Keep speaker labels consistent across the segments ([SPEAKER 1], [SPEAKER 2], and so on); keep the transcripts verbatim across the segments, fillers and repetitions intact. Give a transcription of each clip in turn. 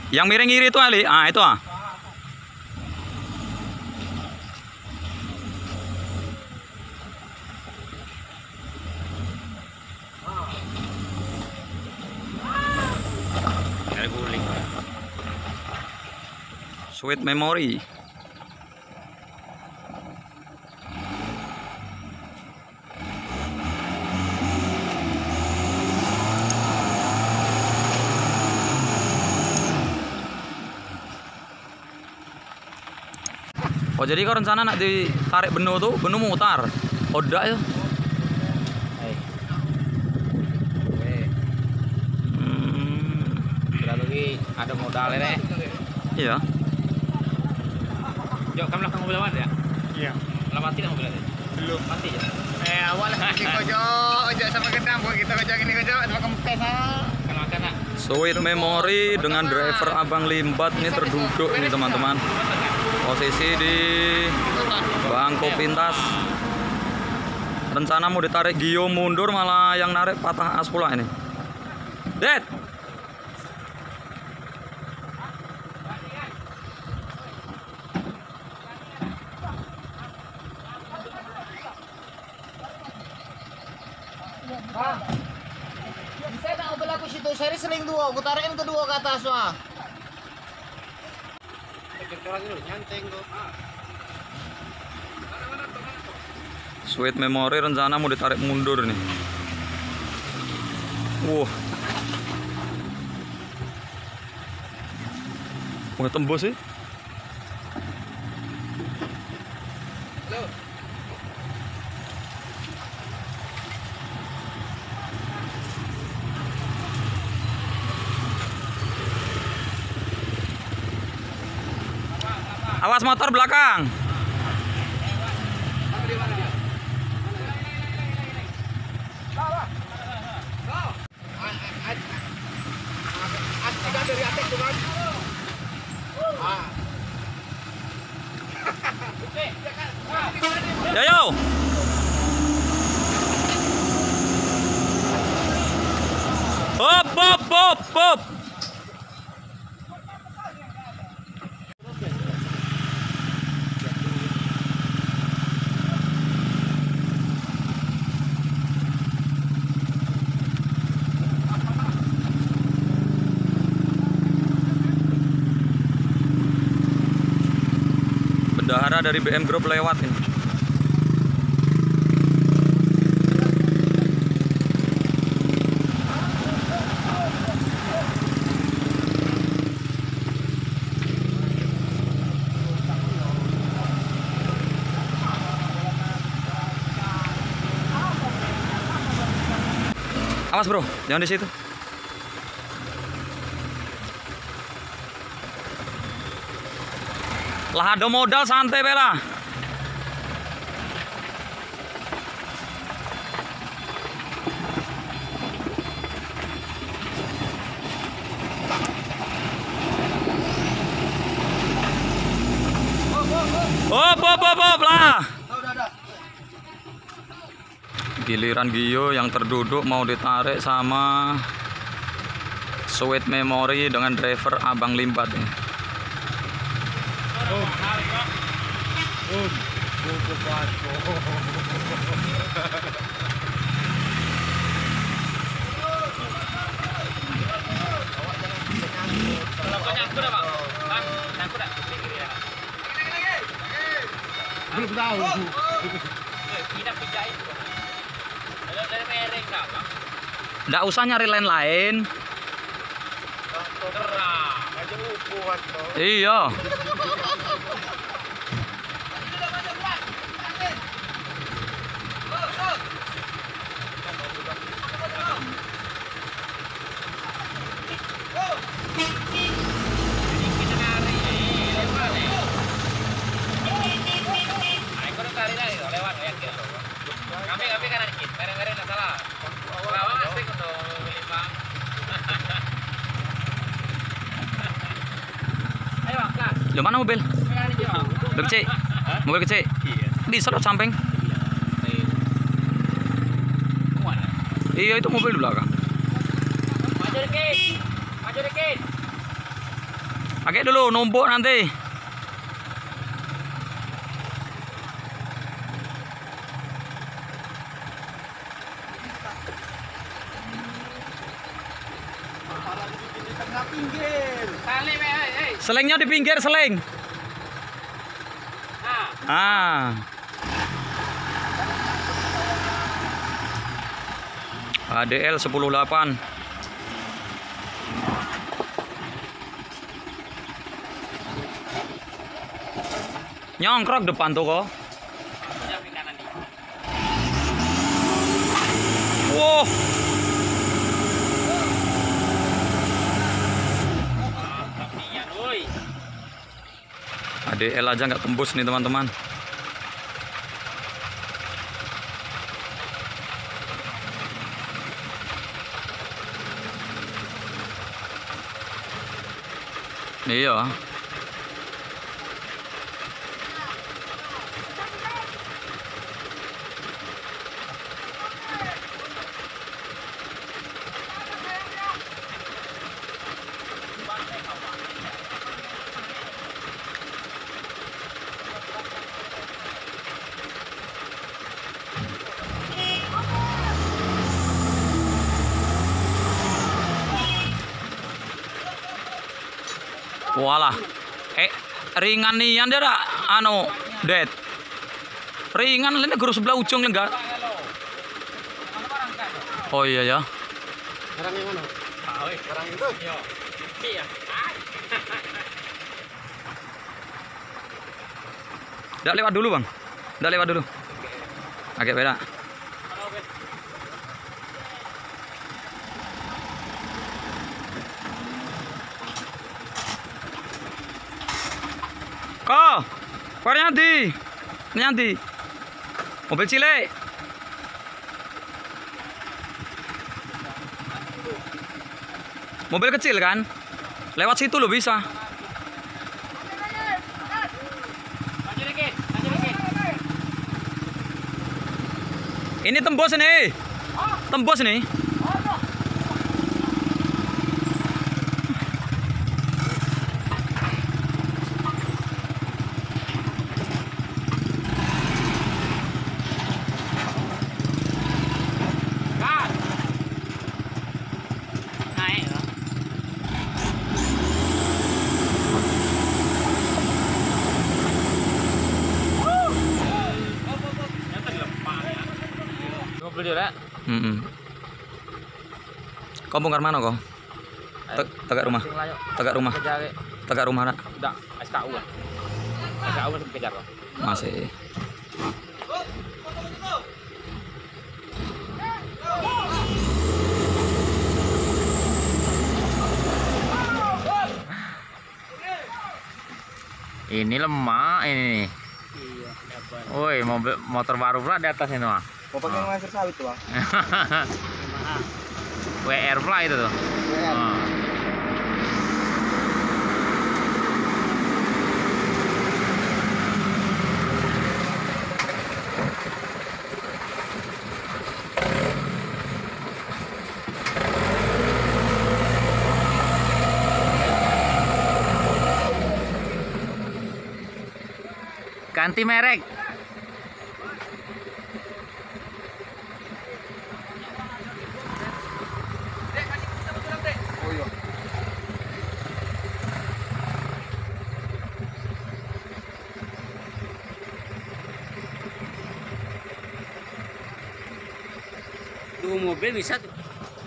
[SPEAKER 1] Yang miring kiri itu Ali. Ah, itu ah. Sweet Memory. Oh jadi kau rencana nak ditarik benu tuh, benu mutar. Odak ya. Hmm.
[SPEAKER 2] Lagi ada modalnya deh.
[SPEAKER 1] Iya.
[SPEAKER 2] Jok, kamu belakang mobil awak ya?
[SPEAKER 3] Iya.
[SPEAKER 2] Lah mati dah mobil tadi?
[SPEAKER 3] Belum.
[SPEAKER 2] Mati ya?
[SPEAKER 3] Eh awal lah kita kojo, ojo sama gedang buat kita kojo gini kojo sama kempes ah.
[SPEAKER 2] Kan makan nak.
[SPEAKER 1] Sweet Memory dengan driver Abang Limbat ini terduduk nih teman-teman. Posisi di bangku pintas. Rencana mau ditarik Gio mundur malah yang narik patah as pula ini. Ded.
[SPEAKER 3] Bang, bisa tak mobil aku situ seri seling dua, aku tarikin kedua ke atas wah.
[SPEAKER 1] Sweet Memory rencana mau ditarik mundur nih. Wah. Mau tembus sih? Awas motor belakang.
[SPEAKER 3] Dari atas tuh kan.
[SPEAKER 1] Ya yo. Hop hop hop hop. Bendahara dari B M Group lewat ini. Awas bro, jangan di situ. Lah ada modal santai bela. Hop hop hop hop lah. Giliran Gio yang terduduk mau ditarik sama Sweet Memory dengan driver Abang Limbat nih.
[SPEAKER 3] Boom. Boom. Belum tahu.
[SPEAKER 1] Nggak usah nyari lain lain. Iya.
[SPEAKER 2] Kami kami kanan dikit, mereng-mereng nggak salah. Lawang asik untuk Bang. Ayo Bang, kelas.
[SPEAKER 1] Di mana mobil? Mobil kecil. Mobil kecil. Di serot samping. Iya itu mobil di belakang.
[SPEAKER 2] Maju dikit, maju dikit.
[SPEAKER 1] Pakai dulu, numpuk nanti.
[SPEAKER 2] Tali, hei, hei.
[SPEAKER 1] Selengnya di pinggir, seleng.
[SPEAKER 2] Nah,
[SPEAKER 1] Ah. A D L sepuluh delapan. Nyongkrok depan tuh kok.
[SPEAKER 2] punya kanan nih.
[SPEAKER 1] Wow.
[SPEAKER 2] Mantap nian, woi.
[SPEAKER 1] A D L aja nggak tembus nih teman-teman. Iya. Walah. Eh, ringan nian dia dak anu, Det. Ringan lene guru sebelah ujung enggak? Oh iya ya.
[SPEAKER 3] Sekarang yang mana?
[SPEAKER 2] Ah, woi.
[SPEAKER 3] Sekarang itu.
[SPEAKER 2] Yo. Iya.
[SPEAKER 1] Dak lewat dulu, Bang. Dak lewat dulu. Agak beda. Kok, kok Nyanti? Nyanti. Mobil cilik. Mobil kecil kan? Lewat situ lo bisa.
[SPEAKER 2] Maju dikit, maju dikit.
[SPEAKER 1] Ini tembus nih. Tembus nih.
[SPEAKER 2] Gas. Naik loh. Mobil dia,
[SPEAKER 1] Mm-mm. Kau bongkar mana kau? Te- Tegak rumah. Tegak rumah.
[SPEAKER 2] Kejar,
[SPEAKER 1] Tegak rumah nak.
[SPEAKER 2] udah S K U lah. S K U masih kejar loh.
[SPEAKER 1] Masih.
[SPEAKER 2] Ini lemah ini. Woi, mobil motor baru pula di atas ini mah.
[SPEAKER 3] Mau pakai laser sawit tuh, Bang.
[SPEAKER 2] W R pula itu tuh. Ah. Ganti merek.
[SPEAKER 3] Oh iya.
[SPEAKER 2] Dua mobil bisa tuh.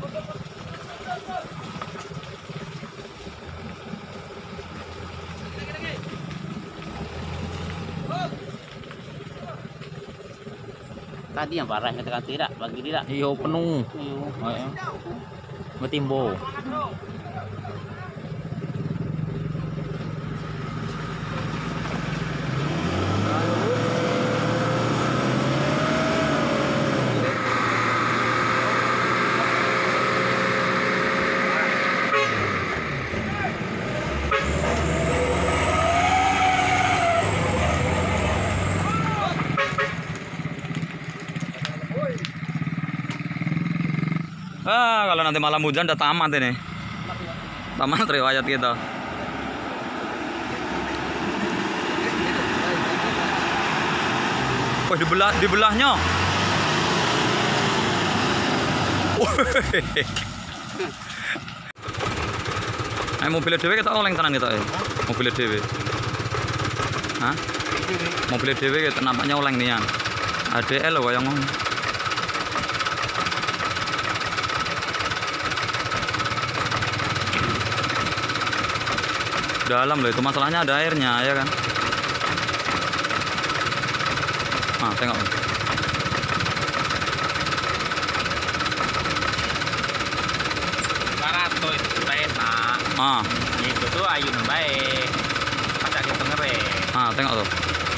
[SPEAKER 2] Tadi yang parah katakan tidak, bagi tidak. Iya penuh. Iya. Betimbo.
[SPEAKER 1] Ah, kalau nanti malam hujan udah tamat ini. Tamat riwayat kita. Oh, di belah di belahnya. Eh, mobilnya dewe kita oleng tenan kita ya. Mobilnya dewe. Hah? Mobilnya dewe kita nampaknya oleng nian. A D L loh yang ngomong. Dalam loh itu masalahnya ada airnya ya kan. Ah, tengok.
[SPEAKER 2] Barato itu baik nak.
[SPEAKER 1] Ah,
[SPEAKER 2] Itu tuh ayun baik. Pakai kita ngere.
[SPEAKER 1] ah tengok tuh.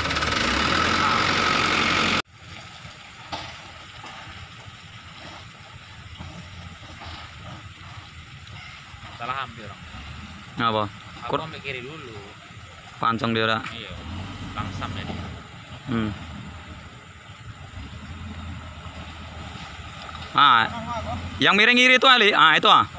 [SPEAKER 2] Salah hampir orang.
[SPEAKER 1] Apa?
[SPEAKER 2] Aku
[SPEAKER 1] Kur
[SPEAKER 2] ambil kiri dulu.
[SPEAKER 1] pancong dia ora.
[SPEAKER 2] Iya. Langsam jadi.
[SPEAKER 1] Hmm. Ah, yang miring kiri itu Ali. Ah, itu ah.